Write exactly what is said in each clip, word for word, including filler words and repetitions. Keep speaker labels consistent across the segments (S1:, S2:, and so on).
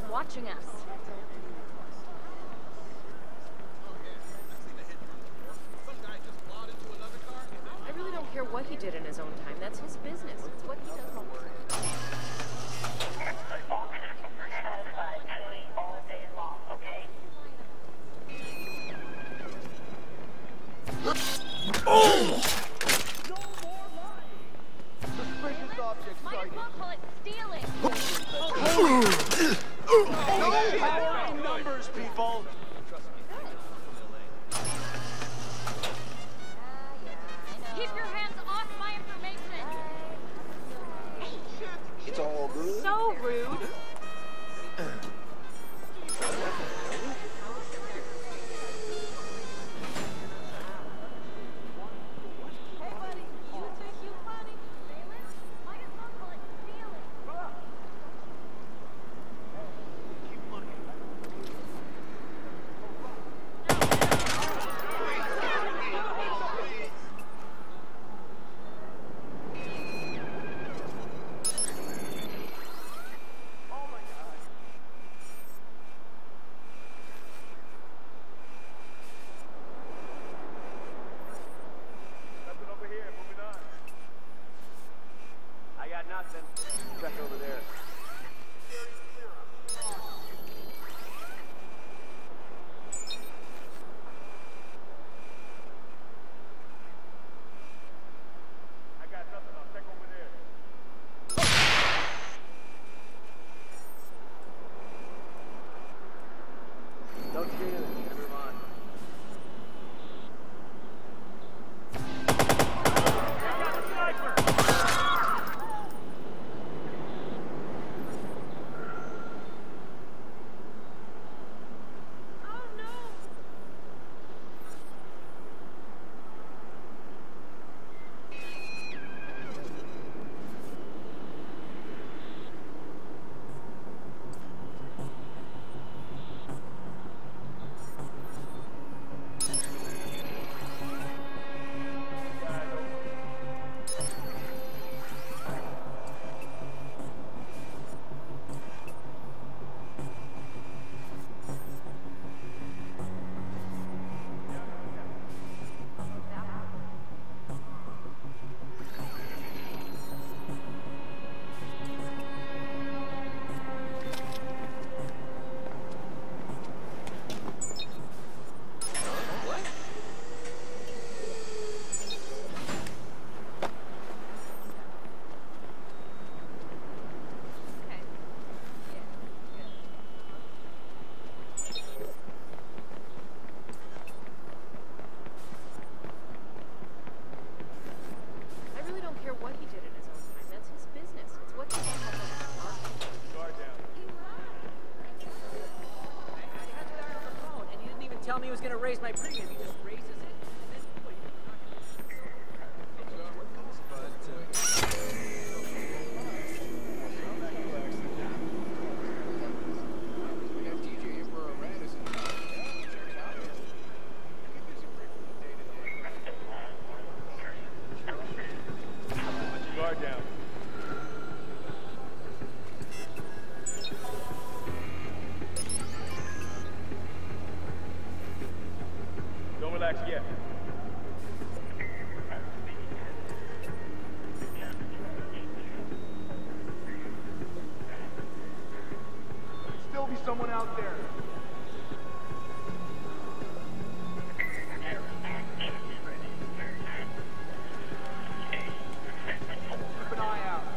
S1: watching us. I really don't care what he did in his own time. That's his business. It's what he does all the time.
S2: Oh!
S3: Suspicious object
S1: Might as well call it stealing.
S3: No power in numbers, people.
S1: Keep your hands off my information.
S3: It's all good.
S1: So rude.
S3: Check over there. I got nothing. I'll check over there. Don't shoot him. Never mind.
S1: What he did in his own time. That's his business. It's what he does all the time.
S3: Guard down.
S4: I had you there on the phone, and you didn't even tell me he was going to raise my premium. He just raises it, and then what?
S2: We got D J Emperor Radis in town. Yeah, check it out. Keep busy breaking the day to day.
S3: Guard down. Don't relax yet. Still be someone out there. Keep an eye out.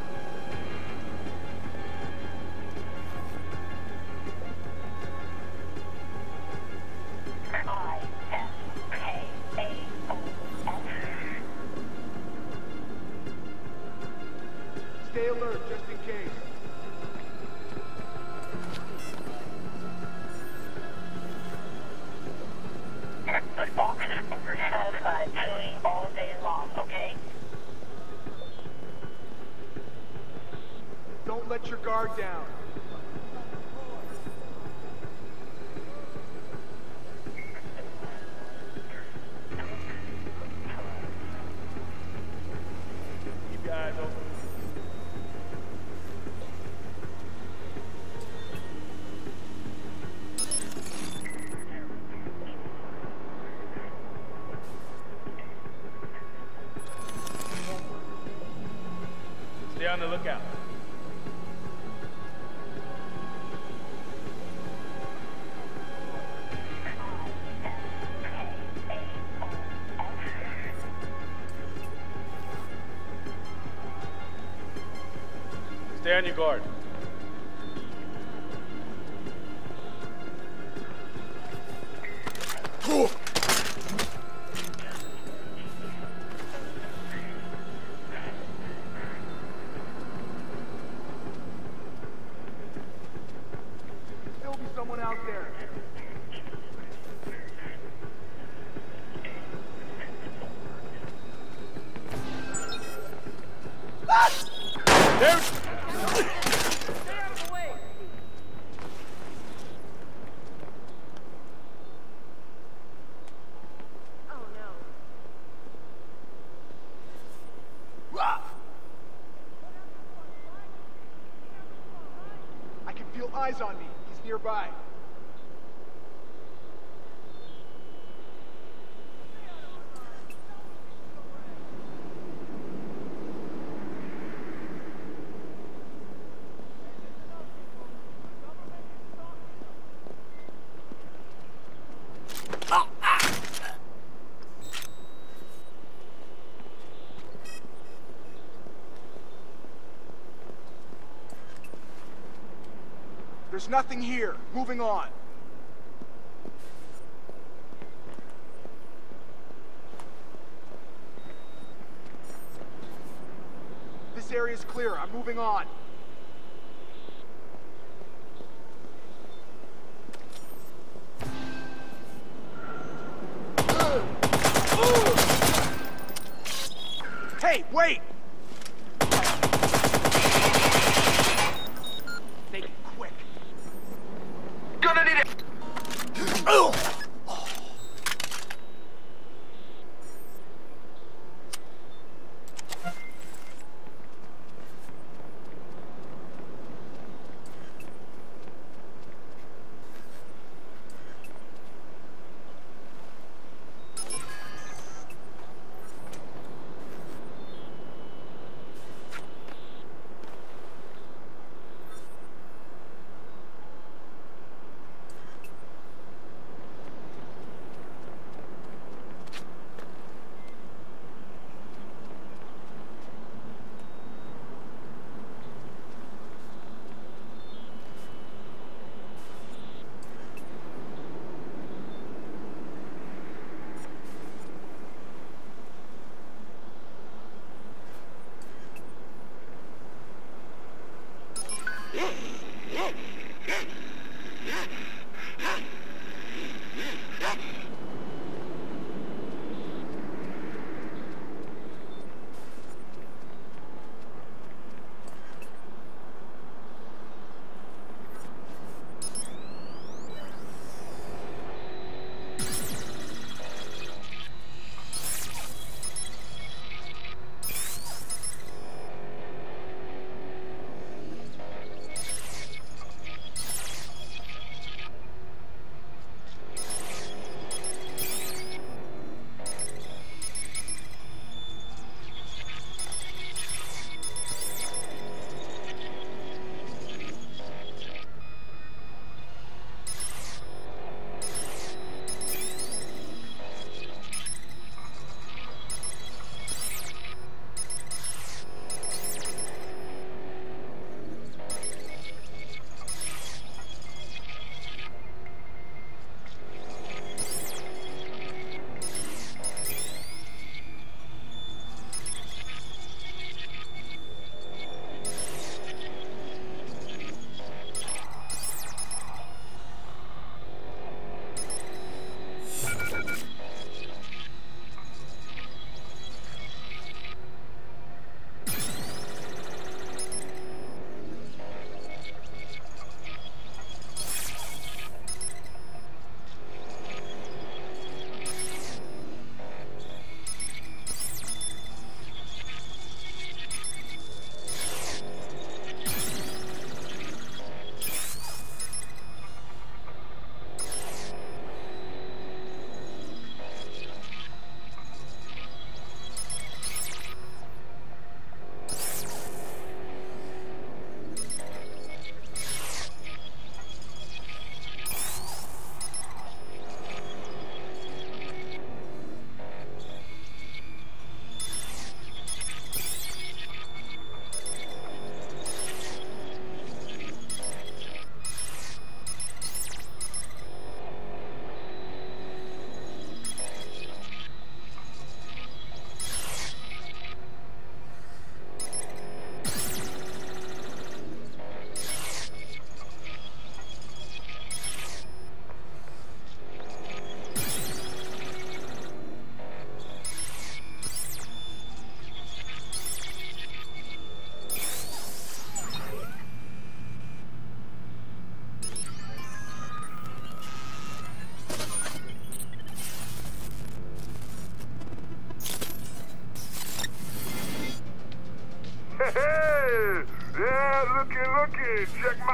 S3: Stay alert, just in case.
S5: all day long, okay?
S3: Don't let your guard down. Keep your eyes open. on the lookout. Stay on your guard. There'll be someone out there. There.
S4: Stay out of the way!
S1: Oh no.
S2: I can feel eyes on me. He's nearby. There's nothing here. Moving on. This area's clear. I'm moving on. Hey, wait! Make it quick. Gonna need it!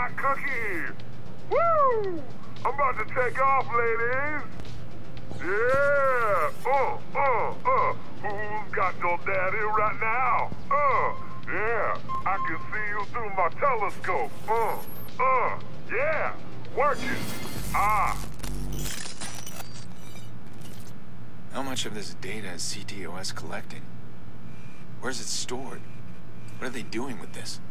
S6: hot cookie. Woo! I'm about to take off, ladies. Yeah. Uh, uh, uh. Who's got your daddy right now? Uh, yeah. I can see you through my telescope. Uh, uh, yeah. Working. Ah.
S7: How much of this data is C T O S collecting? Where's it stored? What are they doing with this?